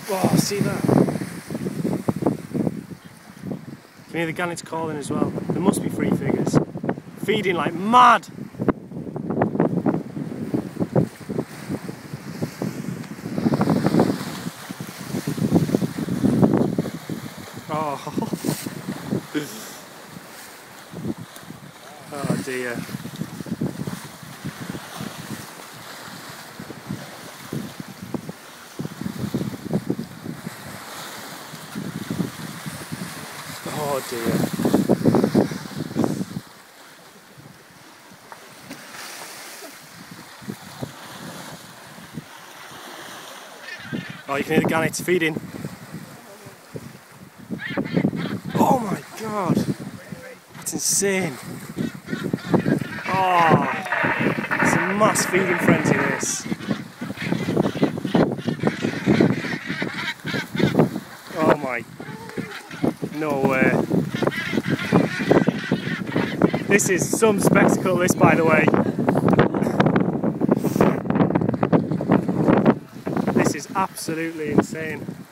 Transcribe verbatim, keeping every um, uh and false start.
Oh, see that? You can hear the gannets calling as well. There must be three figures. Feeding like mad! Oh, oh dear. Oh dear. Oh, you can hear the gannets feeding. Oh my god, that's insane. Oh, it's a mass feeding frenzy this. Oh my, no way. This is some spectacle, this, by the way. This is absolutely insane.